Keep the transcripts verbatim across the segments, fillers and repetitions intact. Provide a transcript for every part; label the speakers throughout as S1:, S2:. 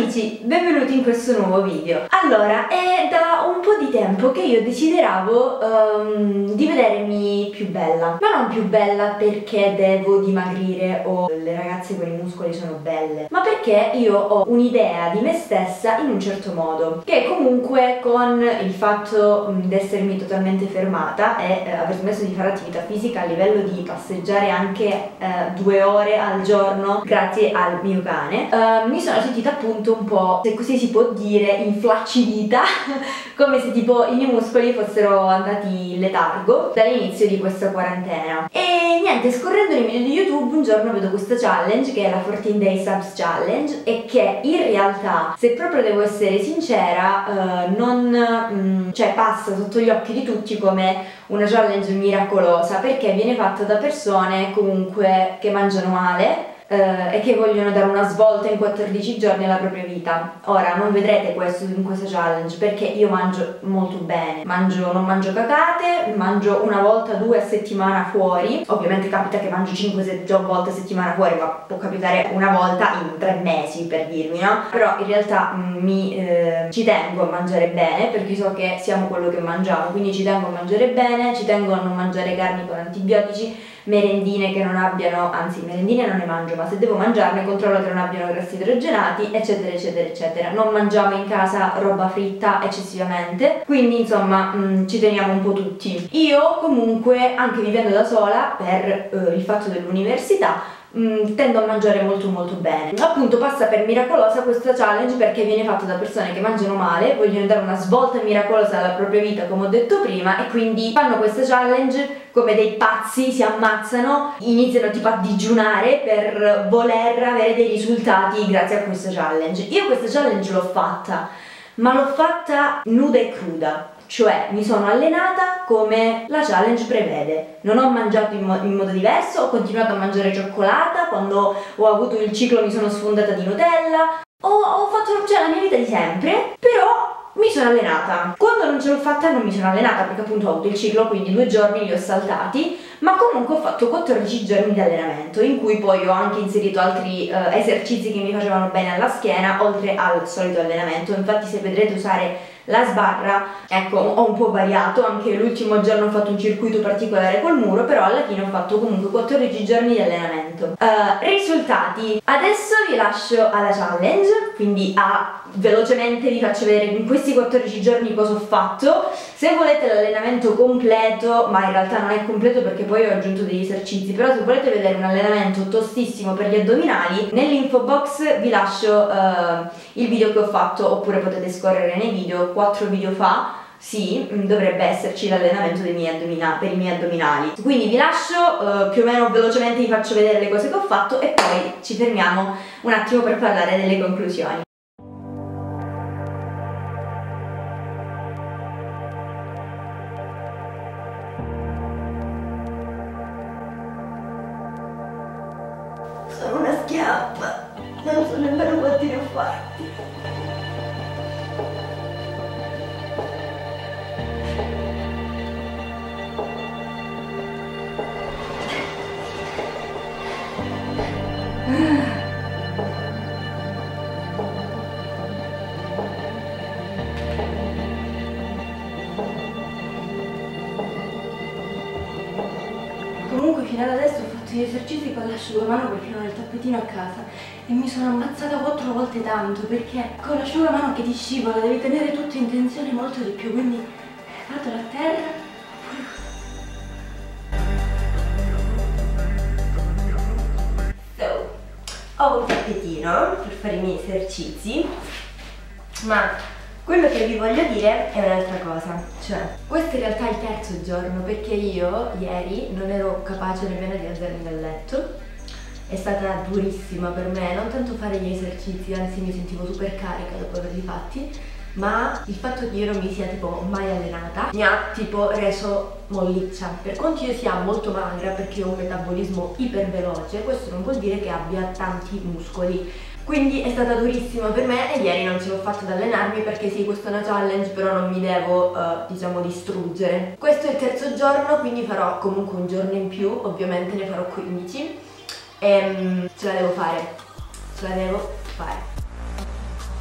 S1: amici, benvenuti in questo nuovo video. Allora, è da un po' di tempo che io desideravo um, di vedermi più bella, ma non più bella perché devo dimagrire o le ragazze con i muscoli sono belle, ma perché io ho un'idea di me stessa in un certo modo, che comunque con il fatto um, di essermi totalmente fermata e eh, aver smesso di fare attività fisica a livello di passeggiare anche eh, due ore al giorno grazie al mio cane, uh, mi sono sentita appunto un po', se così si può dire, inflaccidita come se tipo i miei muscoli fossero andati in letargo dall'inizio di questa quarantena. E niente, scorrendo nei video di YouTube un giorno vedo questa challenge che è la quattordici day subs challenge e che in realtà, se proprio devo essere sincera, uh, non mm, cioè passa sotto gli occhi di tutti come una challenge miracolosa, perché viene fatta da persone comunque che mangiano male Uh, e che vogliono dare una svolta in quattordici giorni alla propria vita. Ora non vedrete questo in questa challenge perché io mangio molto bene, mangio, non mangio cacate, mangio una volta, due a settimana fuori. Ovviamente capita che mangio cinque sei volte a settimana fuori, ma può capitare una volta in tre mesi, per dirmi, no? Però in realtà mh, mi, eh, ci tengo a mangiare bene perché so che siamo quello che mangiamo, quindi ci tengo a mangiare bene, ci tengo a non mangiare carni con antibiotici, merendine che non abbiano, anzi merendine non ne mangio, ma se devo mangiarne controllo che non abbiano grassi idrogenati, eccetera eccetera eccetera. Non mangiamo in casa roba fritta eccessivamente, quindi insomma mh, ci teniamo un po' tutti. Io comunque, anche vivendo da sola per eh, il fatto dell'università, Mm, tendo a mangiare molto molto bene. Appunto passa per miracolosa questa challenge perché viene fatta da persone che mangiano male, vogliono dare una svolta miracolosa alla propria vita, come ho detto prima, e quindi fanno questa challenge come dei pazzi, si ammazzano, iniziano tipo a digiunare per voler avere dei risultati grazie a questa challenge. Io questa challenge l'ho fatta, ma l'ho fatta nuda e cruda. Cioè mi sono allenata come la challenge prevede, non ho mangiato in, mo in modo diverso, ho continuato a mangiare cioccolata, quando ho avuto il ciclo mi sono sfondata di Nutella, ho, ho fatto cioè, la mia vita di sempre, però mi sono allenata. Quando non ce l'ho fatta non mi sono allenata perché appunto ho avuto il ciclo, quindi due giorni li ho saltati, ma comunque ho fatto quattordici giorni di allenamento in cui poi ho anche inserito altri eh, esercizi che mi facevano bene alla schiena oltre al solito allenamento. Infatti se vedrete usare la sbarra, ecco, ho un po' variato, anche l'ultimo giorno ho fatto un circuito particolare col muro, però alla fine ho fatto comunque quattordici giorni di allenamento. Uh, risultati. Adesso vi lascio alla challenge, quindi a velocemente vi faccio vedere in questi quattordici giorni cosa ho fatto. Se volete l'allenamento completo, ma in realtà non è completo perché poi ho aggiunto degli esercizi, però se volete vedere un allenamento tostissimo per gli addominali, nell'info box vi lascio uh, il video che ho fatto, oppure potete scorrere nei video, quattro video fa, sì, dovrebbe esserci l'allenamento dei miei addominali, per i miei addominali. Quindi vi lascio, uh, più o meno velocemente vi faccio vedere le cose che ho fatto e poi ci fermiamo un attimo per parlare delle conclusioni. Sono una schiappa, non so nemmeno quanti ne ho fatti. Comunque fino ad adesso ho fatto gli esercizi con l'asciugamano perché non ho il tappetino a casa e mi sono ammazzata quattro volte tanto perché con l'asciugamano che ti scivola devi tenere tutto in tensione molto di più, quindi vado a terra oppure così. So, ho un tappetino per fare i miei esercizi, ma quello che vi voglio dire è un'altra cosa, cioè questo in realtà è il terzo giorno perché io ieri non ero capace nemmeno di alzarmi dal letto, è stata durissima per me, non tanto fare gli esercizi, anzi mi sentivo super carica dopo averli fatti, ma il fatto che io non mi sia tipo mai allenata mi ha tipo reso molliccia. Per quanto io sia molto magra perché ho un metabolismo iperveloce, questo non vuol dire che abbia tanti muscoli. Quindi è stata durissima per me e ieri non ce l'ho fatta ad allenarmi perché sì, questa è una challenge, però non mi devo, uh, diciamo, distruggere. Questo è il terzo giorno, quindi farò comunque un giorno in più, ovviamente ne farò quindici e um, ce la devo fare, ce la devo fare.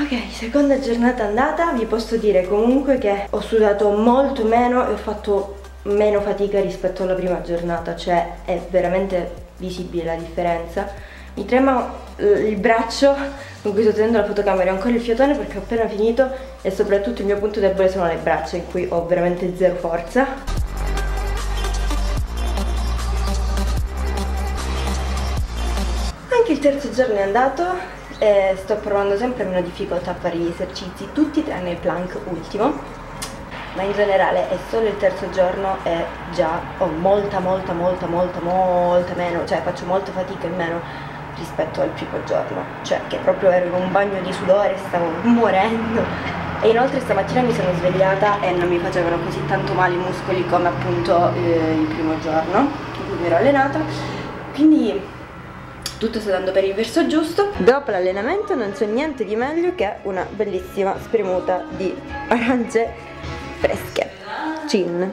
S2: Ok, seconda giornata andata, vi posso dire comunque che ho sudato molto meno e ho fatto meno fatica rispetto alla prima giornata, cioè è veramente visibile la differenza. Mi trema il braccio con cui sto tenendo la fotocamera, ho ancora il fiatone perché ho appena finito e soprattutto il mio punto debole sono le braccia in cui ho veramente zero forza. Anche il terzo giorno è andato e sto provando sempre meno difficoltà a fare gli esercizi, tutti tranne il plank ultimo. Ma in generale è solo il terzo giorno e già ho molta molta molta molta molta meno, cioè faccio molta fatica in meno rispetto al primo giorno, cioè che proprio ero in un bagno di sudore, stavo morendo. E inoltre stamattina mi sono svegliata e non mi facevano così tanto male i muscoli come appunto eh, il primo giorno in cui mi ero allenata, quindi tutto sta andando per il verso giusto. Dopo l'allenamento non c'è niente di meglio che una bellissima spremuta di arance fresche, cin.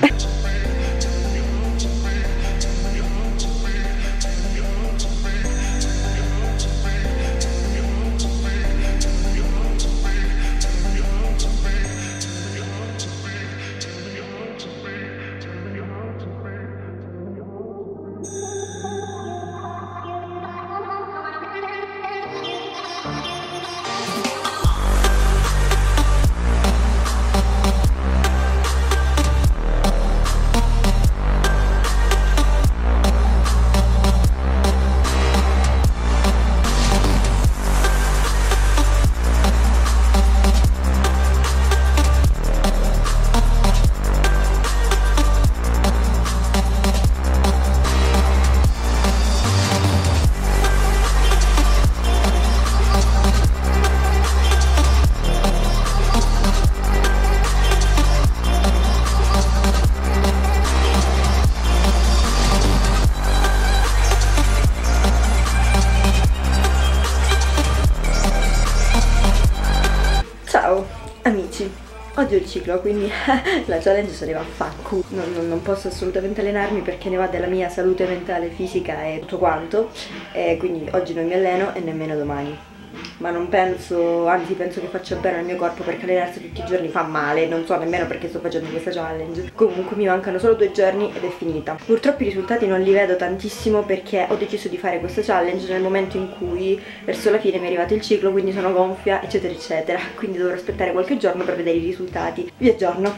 S2: Amici, odio il ciclo, quindi la challenge se ne va a fanculo. Non, non, non posso assolutamente allenarmi perché ne va della mia salute mentale, fisica e tutto quanto, e quindi oggi non mi alleno e nemmeno domani. Ma non penso, anzi penso che faccia bene al mio corpo perché allenarsi tutti i giorni fa male, non so nemmeno perché sto facendo questa challenge. Comunque mi mancano solo due giorni ed è finita. Purtroppo i risultati non li vedo tantissimo perché ho deciso di fare questa challenge nel momento in cui verso la fine mi è arrivato il ciclo, quindi sono gonfia eccetera eccetera, quindi dovrò aspettare qualche giorno per vedere i risultati. Vi aggiorno.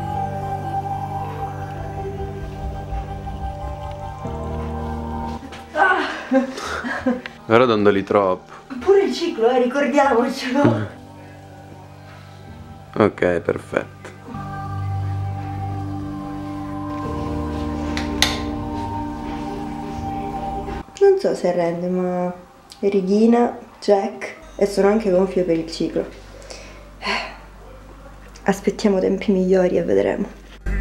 S2: Ah.
S3: Ora dandoli troppo.
S2: Pure il ciclo, eh, ricordiamocelo.
S3: Ok, perfetto.
S2: Non so se rende, ma righina, check, e sono anche gonfie per il ciclo. Aspettiamo tempi migliori e vedremo.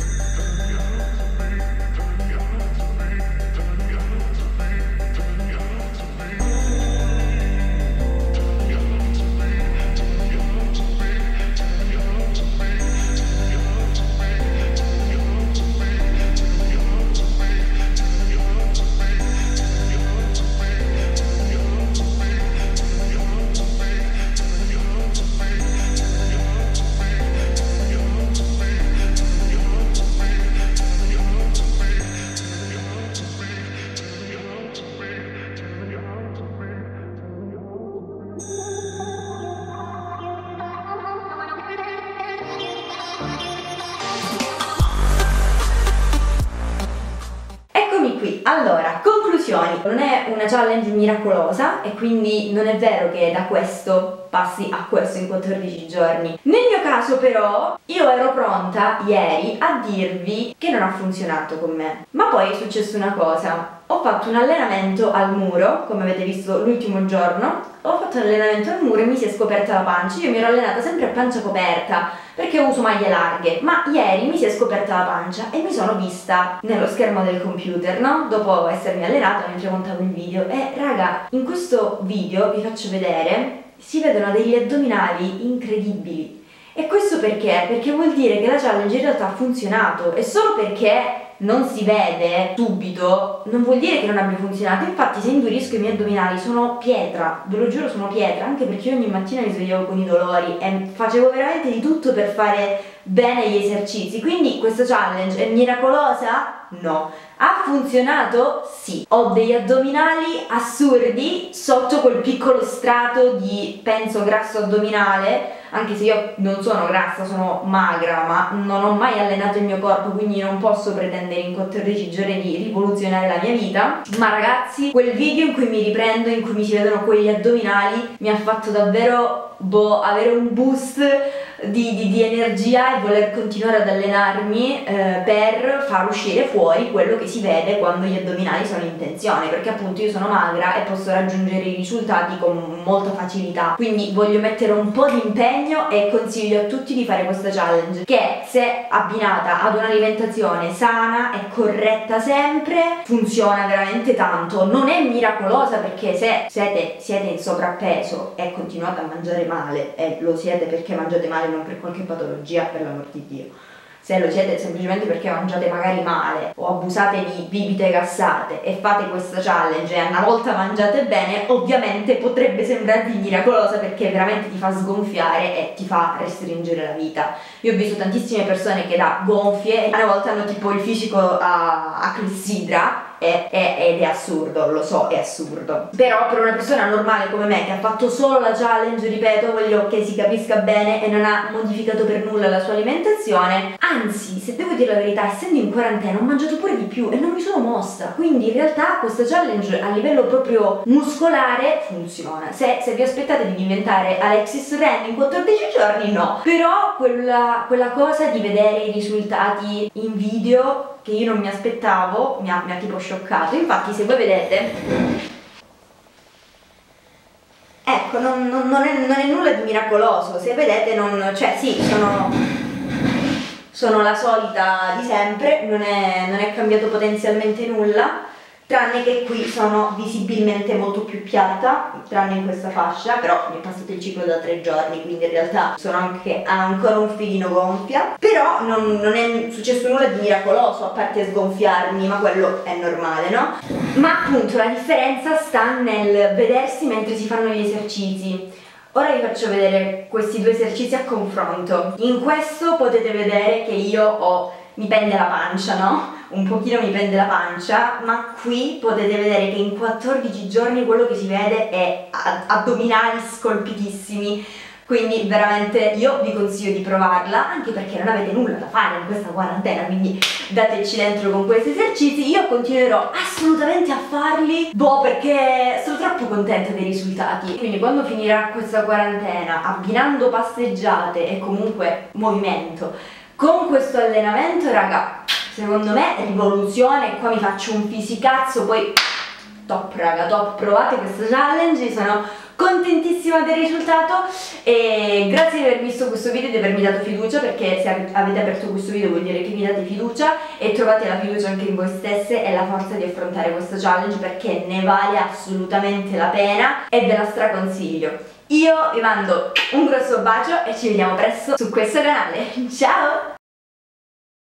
S1: Allora, conclusioni. Non è una challenge miracolosa e quindi non è vero che da questo passi a questo in quattordici giorni. Nel mio caso però io ero pronta ieri a dirvi che non ha funzionato con me, ma poi è successa una cosa. Ho fatto un allenamento al muro, come avete visto l'ultimo giorno. Ho fatto un allenamento al muro e mi si è scoperta la pancia. Io mi ero allenata sempre a pancia coperta perché uso maglie larghe, ma ieri mi si è scoperta la pancia e mi sono vista nello schermo del computer, no? Dopo essermi allenata mentre montavo il video. E raga, in questo video vi faccio vedere, si vedono degli addominali incredibili. E questo perché? Perché vuol dire che la challenge in realtà ha funzionato, e solo perché non si vede subito non vuol dire che non abbia funzionato. Infatti se indurisco i miei addominali sono pietra, ve lo giuro, sono pietra, anche perché io ogni mattina mi svegliavo con i dolori e facevo veramente di tutto per fare bene gli esercizi. Quindi questa challenge è miracolosa? No. Ha funzionato? Sì. Ho degli addominali assurdi sotto quel piccolo strato di, penso, grasso addominale, anche se io non sono grassa, sono magra, ma non ho mai allenato il mio corpo, quindi non posso pretendere in quattordici giorni di rivoluzionare la mia vita. Ma ragazzi, quel video in cui mi riprendo, in cui mi si vedono quegli addominali, mi ha fatto davvero, boh, avere un boost di, di, di energia e voler continuare ad allenarmi eh, per far uscire fuori quello che si vede quando gli addominali sono in tensione, perché appunto io sono magra e posso raggiungere i risultati con molta facilità. Quindi voglio mettere un po' di impegno e consiglio a tutti di fare questa challenge, che se abbinata ad un'alimentazione sana e corretta sempre funziona veramente tanto. Non è miracolosa, perché se siete, siete in sovrappeso e continuate a mangiare male, e lo siete perché mangiate male, non per qualche patologia, per l'amor di Dio, se lo siete semplicemente perché mangiate magari male o abusate di bibite gassate e fate questa challenge e una volta mangiate bene, ovviamente potrebbe sembrarvi miracolosa, perché veramente ti fa sgonfiare e ti fa restringere la vita. Io ho visto tantissime persone che da gonfie una volta hanno tipo il fisico a, a clessidra, e, e, ed è assurdo, lo so, è assurdo. Però per una persona normale come me, che ha fatto solo la challenge, ripeto, voglio che si capisca bene, e non ha modificato per nulla la sua alimentazione, anzi, se devo dire la verità, essendo in quarantena ho mangiato pure di più e non mi sono mossa. Quindi in realtà questa challenge a livello proprio muscolare funziona. Se, se vi aspettate di diventare Alexis Ren in quattordici giorni, no. Però quella, quella cosa di vedere i risultati in video che io non mi aspettavo mi ha, mi ha tipo scioccato. Infatti se voi vedete, ecco, non, non, non, è, non è nulla di miracoloso. Se vedete, non, cioè sì, sono, sono la solita di sempre, non è, non è cambiato potenzialmente nulla, tranne che qui sono visibilmente molto più piatta, tranne in questa fascia, però mi è passato il ciclo da tre giorni, quindi in realtà sono anche ancora un filino gonfia. Però non, non è successo nulla di miracoloso, a parte sgonfiarmi, ma quello è normale, no? Ma appunto la differenza sta nel vedersi mentre si fanno gli esercizi. Ora vi faccio vedere questi due esercizi a confronto. In questo potete vedere che io ho, mi pende la pancia, no? Un pochino mi pende la pancia, ma qui potete vedere che in quattordici giorni quello che si vede è addominali scolpitissimi. Quindi veramente io vi consiglio di provarla, anche perché non avete nulla da fare in questa quarantena, quindi dateci dentro con questi esercizi. Io continuerò assolutamente a farli, boh, perché sono troppo contenta dei risultati. Quindi quando finirà questa quarantena, abbinando passeggiate e comunque movimento con questo allenamento, raga, secondo me rivoluzione. Qua mi faccio un fisicazzo, poi top, raga, top. Provate questa challenge, sono contentissima del risultato e grazie di aver visto questo video e di avermi dato fiducia, perché se avete aperto questo video vuol dire che mi date fiducia e trovate la fiducia anche in voi stesse e la forza di affrontare questa challenge, perché ne vale assolutamente la pena e ve la straconsiglio. Io vi mando un grosso bacio e ci vediamo presto su questo canale. Ciao!